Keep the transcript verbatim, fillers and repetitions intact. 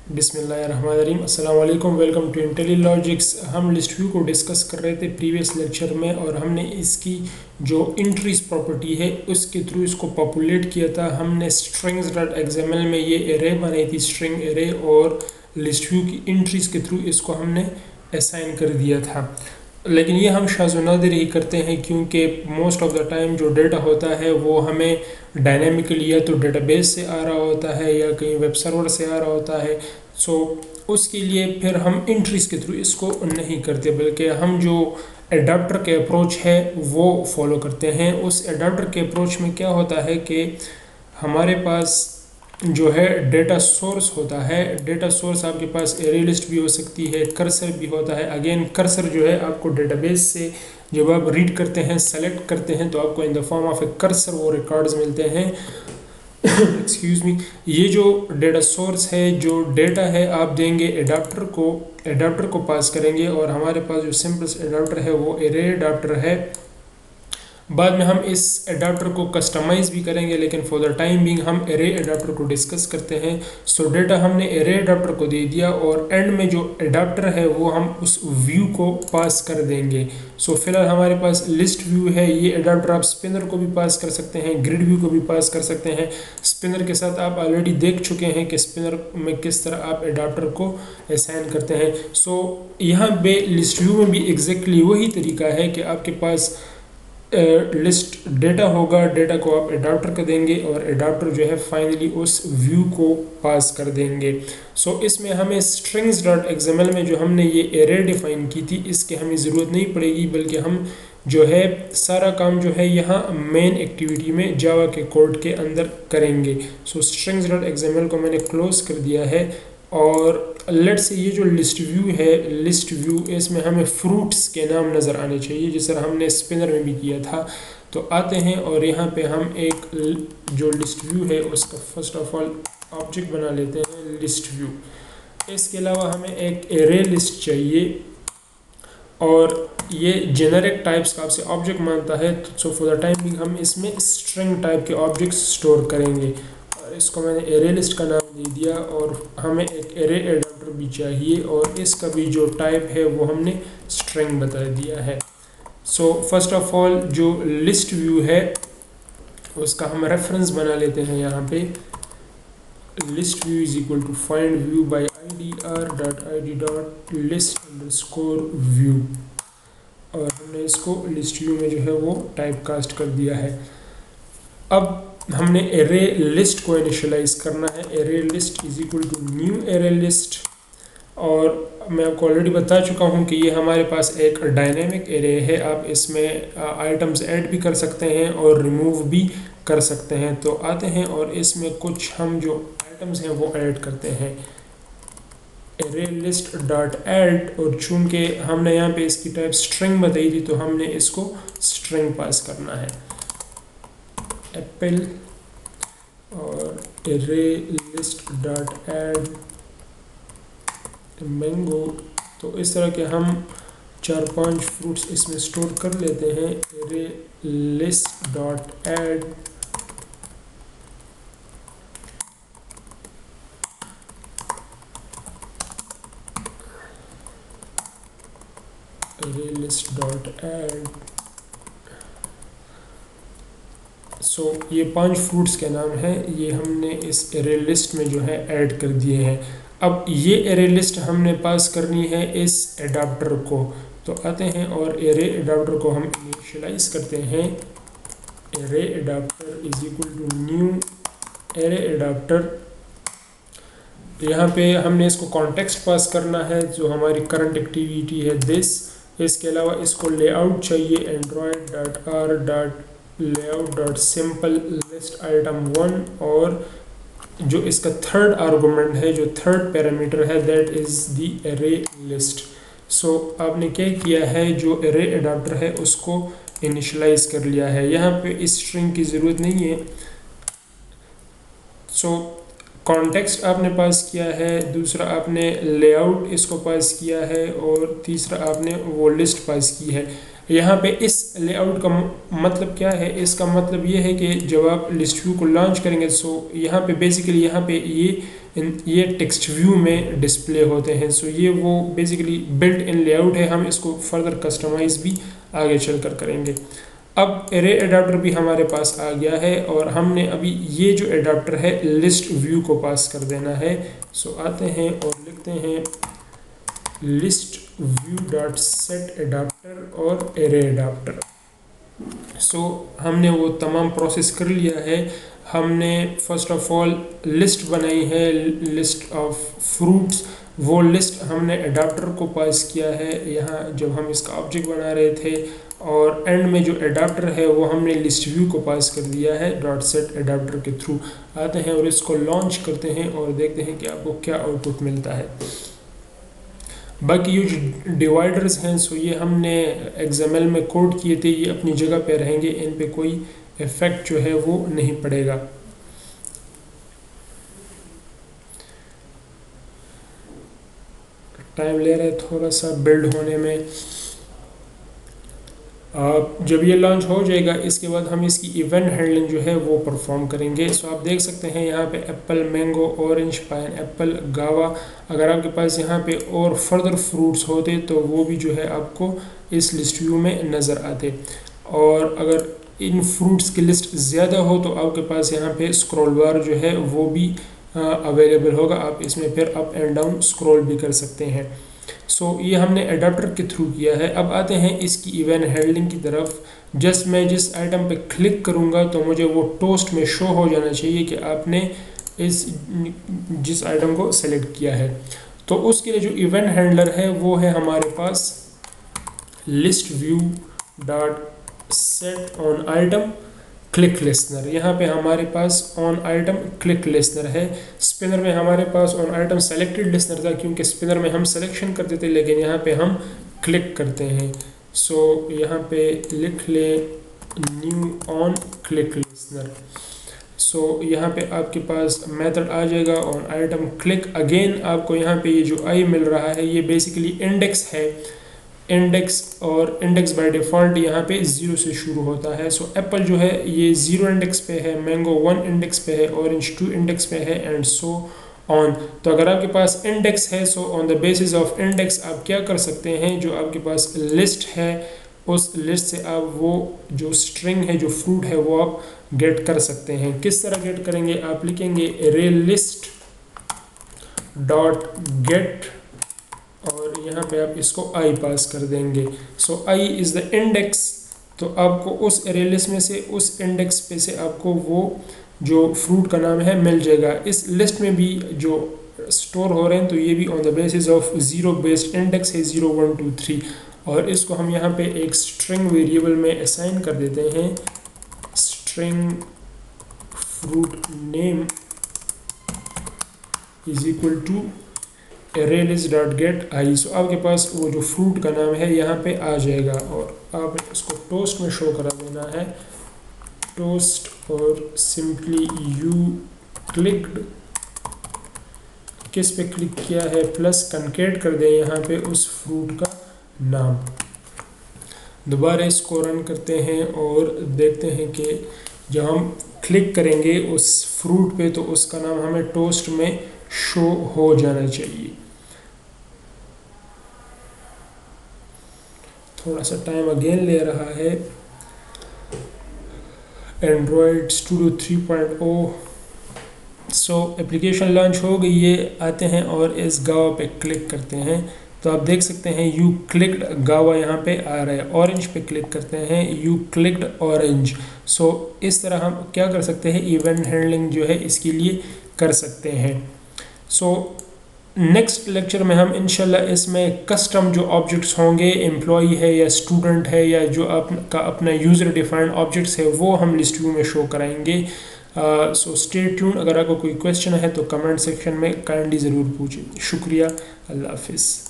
बिस्मिल्लाहिर्रहमानिर्रहीम अस्सलाम वालेकुम, वेलकम टू इंटेलिलॉजिक्स। हम लिस्ट व्यू को डिस्कस कर रहे थे प्रीवियस लेक्चर में और हमने इसकी जो इंट्रीज प्रॉपर्टी है उसके थ्रू इसको पॉपुलेट किया था। हमने स्ट्रिंग्स डॉट एक्सएमएल में ये एरे बनाई थी, स्ट्रिंग एरे, और लिस्ट व्यू की इंट्रीज के थ्रू इसको हमने असाइन कर दिया था। लेकिन ये हम शाज़ नादिर ही करते हैं क्योंकि मोस्ट ऑफ द टाइम जो डेटा होता है वो हमें डायनेमिकली या तो डेटाबेस से आ रहा होता है या कहीं वेब सर्वर से आ रहा होता है। सो so, उसके लिए फिर हम इंट्रीज के थ्रू इसको नहीं करते, बल्कि हम जो एडाप्टर के अप्रोच है वो फॉलो करते हैं। उस एडाप्टर के अप्रोच में क्या होता है कि हमारे पास जो है डेटा सोर्स होता है। डेटा सोर्स आपके पास एरे लिस्ट भी हो सकती है, कर्सर भी होता है। अगेन कर्सर जो है आपको डेटाबेस से जब आप रीड करते हैं, सेलेक्ट करते हैं, तो आपको in the form of a cursor वो रिकॉर्ड्स मिलते हैं। Excuse me. ये जो डेटा सोर्स है, जो डेटा है, आप देंगे एडाप्टर को, एडाप्टर को पास करेंगे और हमारे पास जो सिंपल एडाप्टर है वो एरे एडाप्टर है। बाद में हम इस एडाप्टर को कस्टमाइज़ भी करेंगे, लेकिन फॉर द टाइम बिंग हम एरे एडाप्टर को डिस्कस करते हैं। सो so, डेटा हमने एरे एडाप्टर को दे दिया और एंड में जो एडाप्टर है वो हम उस व्यू को पास कर देंगे। सो so, फिलहाल हमारे पास लिस्ट व्यू है। ये एडाप्टर आप स्पिनर को भी पास कर सकते हैं, ग्रिड व्यू को भी पास कर सकते हैं। स्पिनर के साथ आप ऑलरेडी देख चुके हैं कि स्पिनर में किस तरह आप एडाप्टर को असाइन करते हैं। सो so, यहाँ पे लिस्ट व्यू में भी एग्जैक्टली वही तरीका है कि आपके पास लिस्ट uh, डेटा होगा, डेटा को आप एडाप्टर कर देंगे और एडाप्टर जो है फाइनली उस व्यू को पास कर देंगे। सो so, इसमें हमें स्ट्रिंग्स डॉट एक्सएमएल में जो हमने ये एरे डिफाइन की थी इसके हमें ज़रूरत नहीं पड़ेगी, बल्कि हम जो है सारा काम जो है यहाँ मेन एक्टिविटी में जावा के कोड के अंदर करेंगे। सो स्ट्रिंग्स डॉट एक्सएमएल को मैंने क्लोज कर दिया है और लेट से ये जो लिस्ट व्यू है, लिस्ट व्यू इसमें हमें फ्रूट्स के नाम नज़र आने चाहिए, जिस तरह हमने स्पिनर में भी किया था। तो आते हैं और यहाँ पे हम एक जो लिस्ट व्यू है उसका फर्स्ट ऑफ ऑल ऑब्जेक्ट बना लेते हैं, लिस्ट व्यू। इसके अलावा हमें एक एरे लिस्ट चाहिए और ये जेनरिक टाइप्स का आपसे ऑब्जेक्ट मानता है। सो फॉर द टाइम हम इसमें स्ट्रिंग टाइप के ऑब्जेक्ट स्टोर करेंगे और इसको मैंने एरे लिस्ट का नाम दे दिया और हमें एक एरे एडाप्टर भी चाहिए और इसका भी जो टाइप है वो हमने स्ट्रिंग बता दिया है। सो फर्स्ट ऑफ ऑल जो लिस्ट व्यू है उसका हम रेफरेंस बना लेते हैं। यहाँ पे list view is equal to find view by I D R dot I D dot list underscore view और हमने इसको लिस्ट व्यू में जो है वो टाइप कास्ट कर दिया है। अब हमने एरे लिस्ट को इनिशियलाइज करना है। Array list is equal to new array list और मैं आपको ऑलरेडी बता चुका हूँ कि ये हमारे पास एक डायनेमिक एरे है। आप इसमें आइटम्स ऐड भी कर सकते हैं और रिमूव भी कर सकते हैं। तो आते हैं और इसमें कुछ हम जो आइटम्स हैं वो ऐड करते हैं। एरे लिस्ट डॉट ऐड, और चूंकि हमने यहाँ पे इसकी टाइप स्ट्रिंग बताई थी तो हमने इसको स्ट्रिंग पास करना है। एप्पल और array list dot add mango. तो इस तरह के हम चार पांच फ्रूट्स इसमें स्टोर कर लेते हैं। Array list dot add array list dot add so so, ये पांच फ्रूट्स के नाम हैं, ये हमने इस एरे लिस्ट में जो है ऐड कर दिए हैं। अब ये एरे लिस्ट हमने पास करनी है इस एडाप्टर को। तो आते हैं और एरे एडाप्टर को हम इनिशियलाइज करते हैं। Array adapter is equal to new array adapter. यहाँ पे हमने इसको कॉन्टेक्स्ट पास करना है जो हमारी करंट एक्टिविटी है दिस। इसके अलावा इसको लेआउट चाहिए, android dot R dot layout dot simple list item one, और जो इसका थर्ड आर्गुमेंट है, जो थर्ड पैरामीटर है, that is the array list. So आपने क्या किया है, जो एरे एडाप्टर है उसको इनिशियलाइज कर लिया है। यहाँ पे इस स्ट्रिंग की ज़रूरत नहीं है। सो कॉन्टेक्स्ट आपने पास किया है, दूसरा आपने लेआउट इसको पास किया है और तीसरा आपने वो लिस्ट पास की है। यहाँ पे इस लेआउट का मतलब क्या है, इसका मतलब ये है कि जब आप लिस्ट व्यू को लॉन्च करेंगे, सो यहाँ पे बेसिकली यहाँ पे ये इन ये टेक्स्ट व्यू में डिस्प्ले होते हैं। सो ये वो बेसिकली बिल्ट इन लेआउट है, हम इसको फर्दर कस्टमाइज भी आगे चलकर करेंगे। अब एरे एडाप्टर भी हमारे पास आ गया है और हमने अभी ये जो एडाप्टर है लिस्ट व्यू को पास कर देना है। सो आते हैं और लिखते हैं list view dot set adapter और एरे एडाप्टर। सो हमने वो तमाम प्रोसेस कर लिया है। हमने फर्स्ट ऑफ ऑल लिस्ट बनाई है, लिस्ट ऑफ फ्रूट्स। वो लिस्ट हमने एडाप्टर को पास किया है यहाँ जब हम इसका ऑब्जेक्ट बना रहे थे, और एंड में जो एडाप्टर है वो हमने लिस्ट व्यू को पास कर दिया है डॉट सेट एडाप्टर के थ्रू। आते हैं और इसको लॉन्च करते हैं और देखते हैं कि आपको क्या आउटपुट मिलता है। बाकी ये जो डिवाइडर्स हैं सो ये हमने एक्सएमएल में कोड किए थे, ये अपनी जगह पे रहेंगे, इन पे कोई इफेक्ट जो है वो नहीं पड़ेगा। टाइम ले रहा है थोड़ा सा बिल्ड होने में। आप जब ये लॉन्च हो जाएगा इसके बाद हम इसकी इवेंट हैंडलिंग जो है वो परफॉर्म करेंगे। सो आप देख सकते हैं यहाँ पे apple, mango, orange, pineapple, guava. अगर आपके पास यहाँ पे और फर्दर फ्रूट्स होते तो वो भी जो है आपको इस लिस्ट व्यू में नज़र आते, और अगर इन फ्रूट्स की लिस्ट ज़्यादा हो तो आपके पास यहाँ पे स्क्रॉल बार जो है वो भी अवेलेबल होगा, आप इसमें फिर अप एंड डाउन स्क्रॉल भी कर सकते हैं। सो so, ये हमने एडाप्टर के थ्रू किया है। अब आते हैं इसकी इवेंट हैंडलिंग की तरफ। जस्ट मैं जिस आइटम पे क्लिक करूँगा तो मुझे वो टोस्ट में शो हो जाना चाहिए कि आपने इस जिस आइटम को सेलेक्ट किया है। तो उसके लिए जो इवेंट हैंडलर है वो है हमारे पास list view dot set on item click listener. यहाँ पे हमारे पास ऑन आइटम क्लिक लिस्नर है। स्पिनर में हमारे पास ऑन आइटम सेलेक्टेड लिस्नर था क्योंकि स्पिनर में हम सिलेक्शन करते थे, लेकिन यहाँ पे हम क्लिक करते हैं। सो so, यहाँ पे लिख ले new on click listener. So यहाँ पे आपके पास मेथड आ जाएगा ऑन आइटम क्लिक। अगेन आपको यहाँ पे ये जो आई मिल रहा है ये बेसिकली इंडेक्स है, इंडेक्स, और इंडेक्स बाय डिफ़ॉल्ट यहाँ पे ज़ीरो से शुरू होता है। सो एप्पल जो है ये ज़ीरो इंडेक्स पे है, मैंगो वन इंडेक्स पे है, ऑरेंज टू इंडेक्स पे है, एंड सो ऑन। तो अगर आपके पास इंडेक्स है so on the basis of index आप क्या कर सकते हैं, जो आपके पास लिस्ट है उस लिस्ट से आप वो जो स्ट्रिंग है, जो फ्रूट है, वो आप गेट कर सकते हैं। किस तरह गेट करेंगे, आप लिखेंगे एरे लिस्ट डॉट गेट और यहाँ पे आप इसको आई पास कर देंगे। So I is the index. तो आपको उस एरे लिस्ट में से उस इंडेक्स पे से आपको वो जो फ्रूट का नाम है मिल जाएगा। इस लिस्ट में भी जो स्टोर हो रहे हैं तो ये भी on the basis of zero based index है, ज़ीरो वन टू थ्री, और इसको हम यहाँ पे एक स्ट्रिंग वेरिएबल में असाइन कर देते हैं, string fruit name is equal to array list dot get I. So आपके पास वो जो फ्रूट का नाम है यहाँ पे आ जाएगा, और आप इसको टोस्ट में शो करा देना है, टोस्ट, और सिंपली यू क्लिक्ड, किस पे क्लिक किया है, प्लस कनकेट कर दें यहाँ पे उस फ्रूट का नाम। दोबारा इसको रन करते हैं और देखते हैं कि जब हम क्लिक करेंगे उस फ्रूट पे तो उसका नाम हमें टोस्ट में शो हो जाना चाहिए। थोड़ा सा टाइम अगेन ले रहा है। Android Studio three point O. So application launch हो गई है। आते हैं और इस गावा पे क्लिक करते हैं तो आप देख सकते हैं यू क्लिक्ड गावा यहाँ पे आ रहा है। ऑरेंज पे क्लिक करते हैं, यू क्लिक्ड ऑरेंज। सो इस तरह हम क्या कर सकते हैं, इवेंट हैंडलिंग जो है इसके लिए कर सकते हैं। सो नेक्स्ट लेक्चर में हम इंशाल्लाह इसमें कस्टम जो ऑब्जेक्ट्स होंगे, एम्प्लॉई है या स्टूडेंट है या जो आपका अपना यूज़र डिफाइंड ऑब्जेक्ट्स है वो हम लिस्ट व्यू में शो कराएंगे। So stay tune. अगर आपको कोई क्वेश्चन है तो कमेंट सेक्शन में काइंडली ज़रूर पूछें। शुक्रिया, अल्लाह हाफिज़।